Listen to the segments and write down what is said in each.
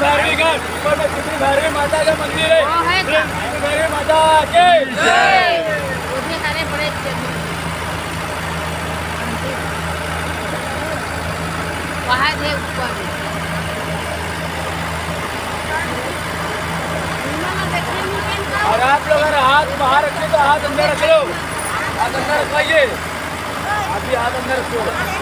भैरवी घाट ऊपर में सिद्धि भैरवी माता का मंदिर है। सिद्धि भैरवी माता के जय। वहाँ थे ऊपर और आप लोग अगर हाथ बाहर रखे तो हाथ अंदर रख लो, हाथ अंदर रखवाइए, अभी हाथ अंदर रखो।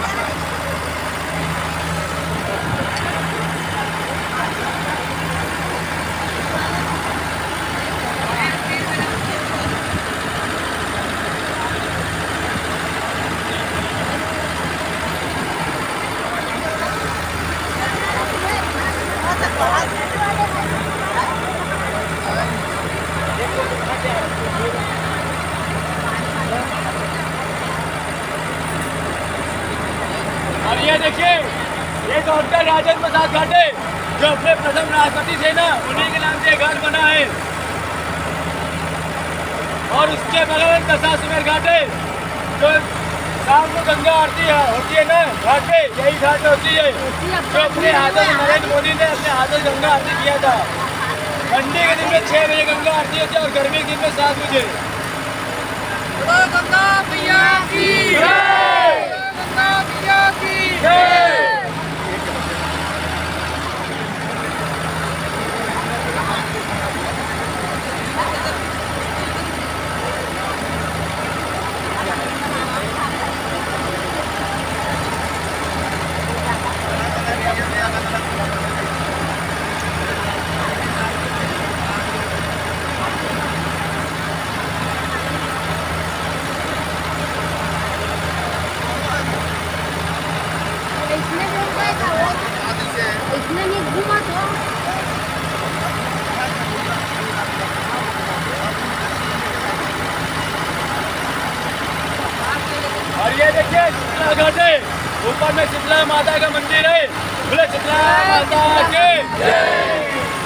और ये देखिए, ये डॉक्टर राजेंद्र प्रसाद घाट है, जो अपने प्रथम राष्ट्रपति थे ना, उन्हीं के नाम से घाट बना है। और उसके बगल में दशाश्वमेध घाट है, जो शाम को गंगा आरती होती है ना घाट पे, यही घाट होती है, जो अपने हाथों से नरेंद्र मोदी ने अपने हाथों से गंगा आरती किया था। ठंडी के दिन में 6 बजे गंगा आरती होती है और गर्मी के दिन में 7 बजे। गंगा मैया की जय। गंगा मैया की जय। इसने नहीं घूमा तो और ये देखिए शीतला घाट है, ऊपर में शीतला माता का मंदिर है। बोले शीतला माता के जय।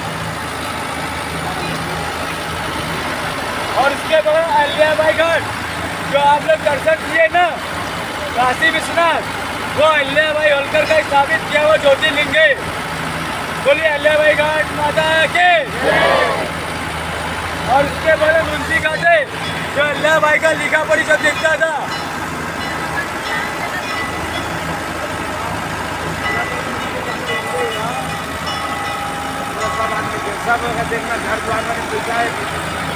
और इसके बगल अहिल्याबाई घाट, जो आप लोग दर्शन किए ना काशी विश्वनाथ, वो अहिल्याबाई होलकर का स्थापित किया हुआ ज्योतिर्लिंग है। बोलिए अहिल्याबाई घाट माता के जय। और इसके बगल मुंशी घाट है, जो अहिल्याबाई का लिखा पढ़ी सब देखता था। सब देखना घर द्वार में पूछा है।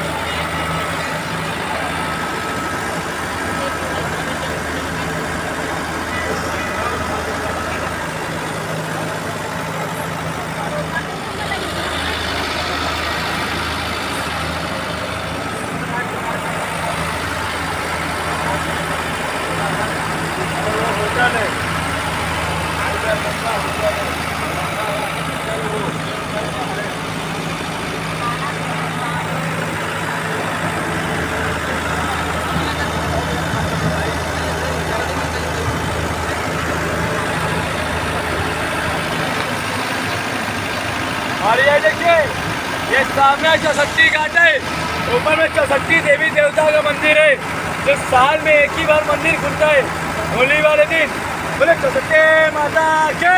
और ये देखिए, ये सामने चौसठी घाट है, ऊपर में 64 देवी देवता का मंदिर है, जो साल में एक ही बार मंदिर खुलता है, होली वाले दिन। बोले चौसठी माता के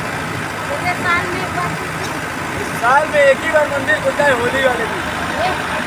साल में एक ही बार मंदिर खुलता है, होली वाले दिन।